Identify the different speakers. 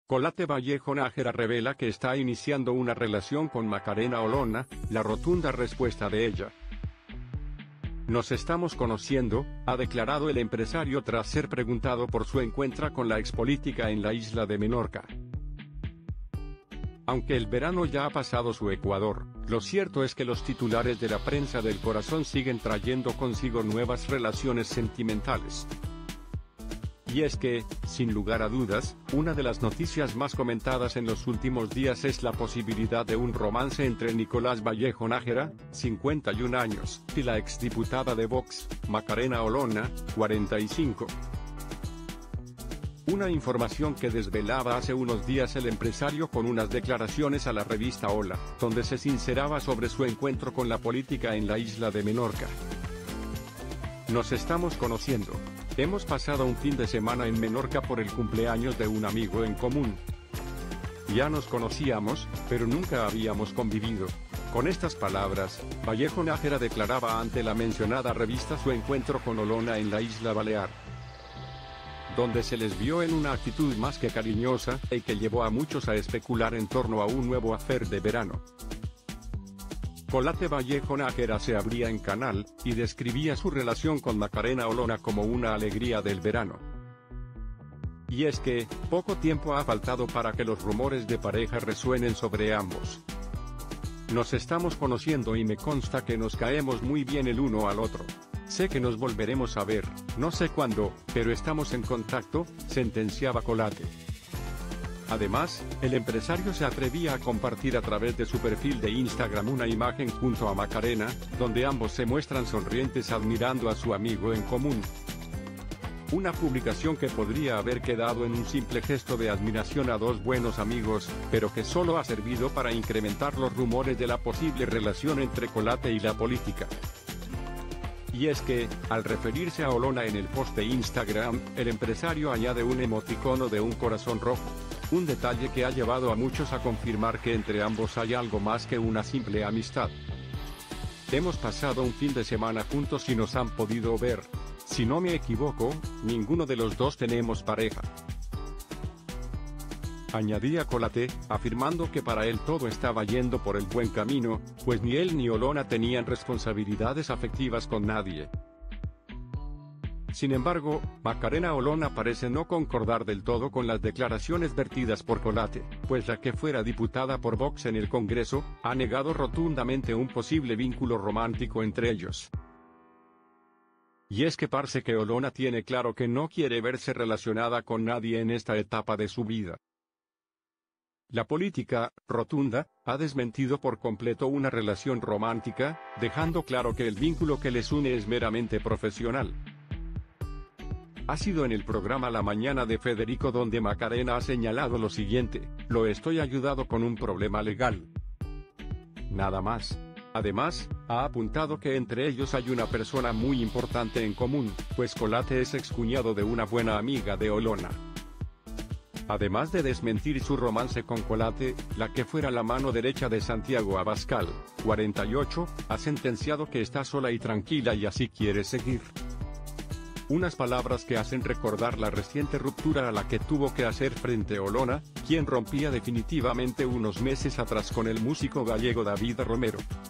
Speaker 1: Colate Vallejo Nájera revela que está iniciando una relación con Macarena Olona, la rotunda respuesta de ella. Nos estamos conociendo, ha declarado el empresario tras ser preguntado por su encuentro con la expolítica en la isla de Menorca. Aunque el verano ya ha pasado su ecuador, lo cierto es que los titulares de la prensa del corazón siguen trayendo consigo nuevas relaciones sentimentales. Y es que, sin lugar a dudas, una de las noticias más comentadas en los últimos días es la posibilidad de un romance entre Nicolás Vallejo Nájera, 51 años, y la exdiputada de Vox, Macarena Olona, 45. Una información que desvelaba hace unos días el empresario con unas declaraciones a la revista Hola, donde se sinceraba sobre su encuentro con la política en la isla de Menorca. Nos estamos conociendo. Hemos pasado un fin de semana en Menorca por el cumpleaños de un amigo en común. Ya nos conocíamos, pero nunca habíamos convivido. Con estas palabras, Vallejo Nájera declaraba ante la mencionada revista su encuentro con Olona en la isla Balear, donde se les vio en una actitud más que cariñosa, y que llevó a muchos a especular en torno a un nuevo affair de verano. Colate Vallejo Nájera se abría en canal, y describía su relación con Macarena Olona como una alegría del verano. Y es que, poco tiempo ha faltado para que los rumores de pareja resuenen sobre ambos. Nos estamos conociendo y me consta que nos caemos muy bien el uno al otro. Sé que nos volveremos a ver, no sé cuándo, pero estamos en contacto, sentenciaba Colate. Además, el empresario se atrevía a compartir a través de su perfil de Instagram una imagen junto a Macarena, donde ambos se muestran sonrientes admirando a su amigo en común. Una publicación que podría haber quedado en un simple gesto de admiración a dos buenos amigos, pero que solo ha servido para incrementar los rumores de la posible relación entre Colate y la política. Y es que, al referirse a Olona en el post de Instagram, el empresario añade un emoticono de un corazón rojo. Un detalle que ha llevado a muchos a confirmar que entre ambos hay algo más que una simple amistad. Hemos pasado un fin de semana juntos y nos han podido ver. Si no me equivoco, ninguno de los dos tenemos pareja. Añadía Colate, afirmando que para él todo estaba yendo por el buen camino, pues ni él ni Olona tenían responsabilidades afectivas con nadie. Sin embargo, Macarena Olona parece no concordar del todo con las declaraciones vertidas por Colate, pues la que fuera diputada por Vox en el Congreso, ha negado rotundamente un posible vínculo romántico entre ellos. Y es que parece que Olona tiene claro que no quiere verse relacionada con nadie en esta etapa de su vida. La política, rotunda, ha desmentido por completo una relación romántica, dejando claro que el vínculo que les une es meramente profesional. Ha sido en el programa La Mañana de Federico donde Macarena ha señalado lo siguiente: lo estoy ayudando con un problema legal. Nada más. Además, ha apuntado que entre ellos hay una persona muy importante en común, pues Colate es excuñado de una buena amiga de Olona. Además de desmentir su romance con Colate, la que fuera la mano derecha de Santiago Abascal, 48, ha sentenciado que está sola y tranquila y así quiere seguir. Unas palabras que hacen recordar la reciente ruptura a la que tuvo que hacer frente a Olona, quien rompía definitivamente unos meses atrás con el músico gallego David Romero.